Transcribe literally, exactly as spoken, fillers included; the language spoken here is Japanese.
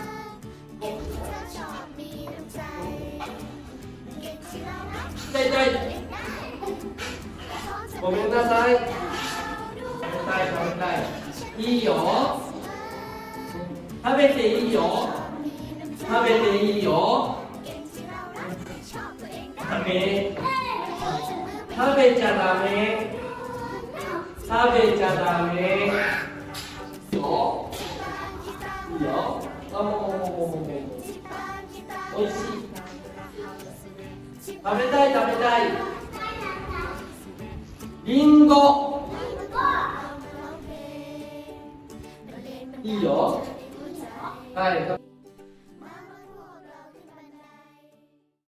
痛い痛い。ごめんなさい。食べたい食べたい。いいよ。食べていいよ。食べていいよ。ダメ。食べちゃダメ。食べちゃダメ。いいよ。いいよ。あ、もうもうもうもうもう。おいしい。食べたい食べたい。リンゴ。いいよ。はい。